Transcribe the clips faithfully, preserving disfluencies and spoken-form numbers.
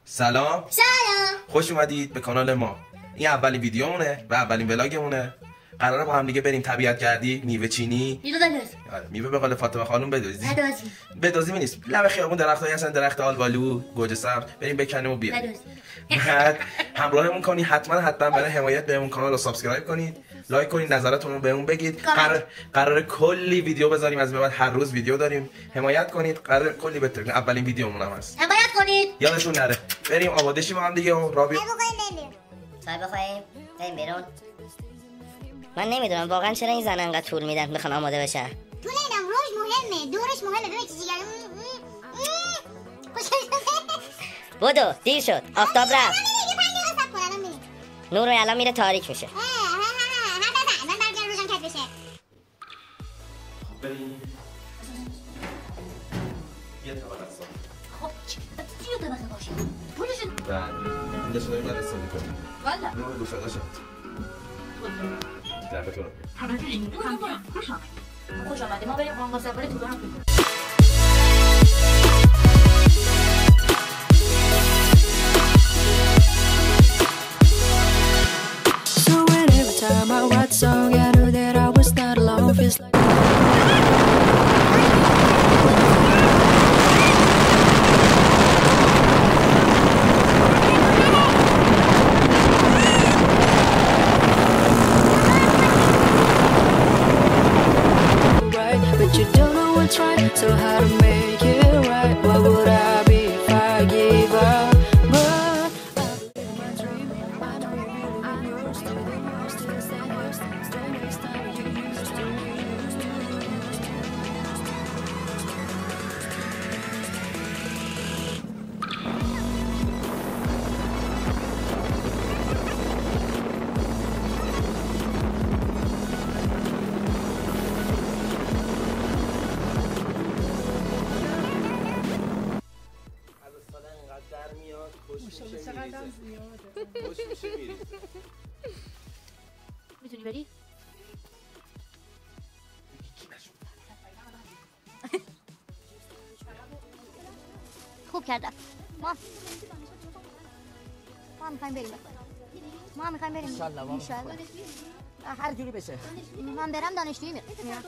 سلام. سلام. خوش اومدید به کانال ما. این اولین ویدیومونه و اولین ولاگمونه. قراره با هم دیگه بریم طبیعت گردی، میوه چینی. میوه بدوز. آره، میوه به قول فاطمه خانم بدوزی. بدوزی. بدوزی نیست. لب خیابون درختایی هستن، درخت آلبالو، گوجه سبز، بریم بکنیم و بیاریم. بعد همراهمون کنید، حتما حتما برای حمایت بهمون کانال رو سابسکرایب کنید، لایک کنید، نظراتتون رو بهمون بگید. قرار قرار کلی ویدیو بذاریم، از بعد هر روز ویدیو داریم. حمایت کنید، قرار کلی بهترین اولین ویدیومون هم هست. حمایت کنید. یادتون نره. بریم آماده شیم با هم دیگه و رابی. چای بخوریم بریم بیرون. من نمیدونم واقعا چرا این زن انقدر طول میدن میخوان آماده بشن. طول نمیدم، روش مهمه، دورش مهمه. ببین چیزی بدو دیر شد، آفتاب رفت. نور الان میره تاریک میشه. من برگردم روشن کت بشه. بریم. یه طبق از سال. خب چی رو طبقه باشه؟ پولشون بله. اینجا شده این رسالی کنیم. والا نور گوشه داشت. دردتون. خوش آمدی. ما بریم قانقا سفاری تو هم بکنیم. Time I write song, I knew that I was not alone. Feels like right, but you don't know what's right. So how to make it right? What would I be if I gave up? But I believe my dream. I know you really yours to the yours to the yours to the next time you used to used to used to. میتونی بری؟ خوب کردم. ما ما میخوایم بریم. ما میخوایم بریم. انشالله ما هر جوری بشه. من برم دانشجویی میرم.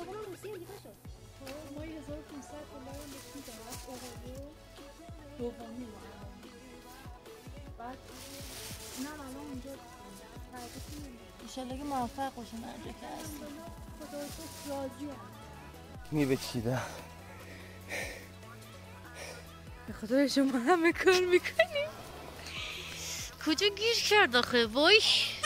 ایشالله که موفق باشیم هر جا که هستیم. میوه چیدم. به خدا شما همه کار میکنیم. کجا گیر کرد آخه وای.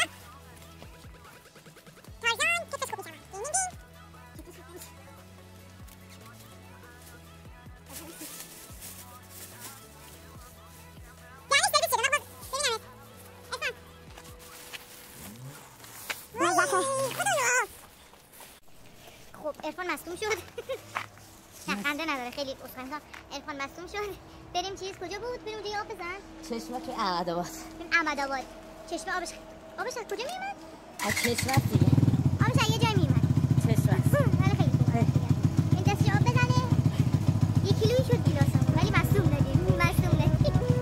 خب عرفان مصدوم شد. نه خنده نداره، خیلی عذرخواهی می‌کنم. عرفان مصدوم شد. بریم چیز کجا بود؟ بریم اونجا آب بزن. چشمه توی احمدآباد. بریم احمدآباد. چشمه آبش آبش از کجا میومد؟ از چشمه دیگه. آبش از یه جای میومد. چشمه. ولی خیلی خوبه. این دستش آب بزنه. یک کیلویی شد گیلاسمون، ولی مصدوم ندیم. مصدوم ندیم.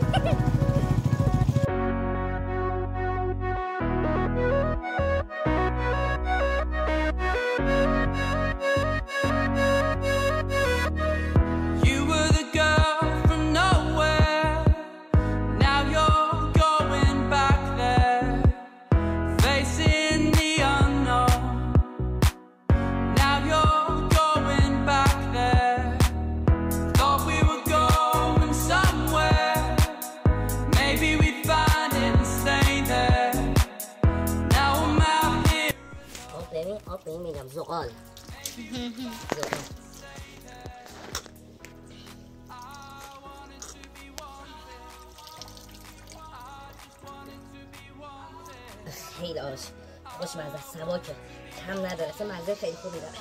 آب به این میگم زغال. خیلی آش خوشمزه، سباکه، کم نداره، سه مزه خیلی خوبی داره.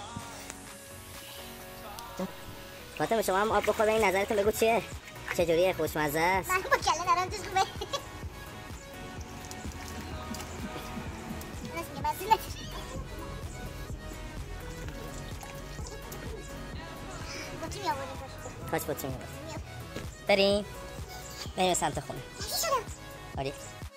فاطمه شما هم آب بخور، این نظرتون بگو چیه؟ چجوریه؟ خوشمزه است؟ من با کله دارم توش خوبه. کاش با چی می‌بود. بریم بریم سمت خونه. آره.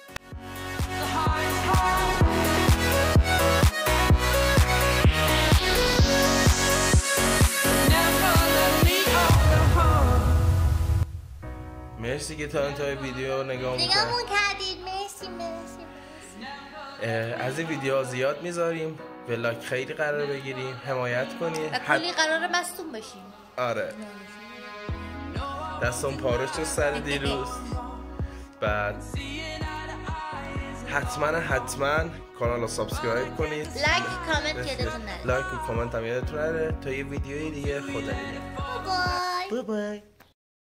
مرسی که تا انتهای ویدیو نگاه نگاه کردید. مرسی مرسی. از این ویدیو زیاد میذاریم، ولاک خیلی قرار بگیریم، حمایت کنید. و کلی قراره مصدوم بشیم. آره دستم پارش شد سر دیروز. بعد حتما حتما کانال رو سابسکرایب کنید، لایک کامنت یادتون نره. لایک و کامنت هم یادتون نره. تا یه ویدیوی دیگه خدا نگهدار. بای بای بای.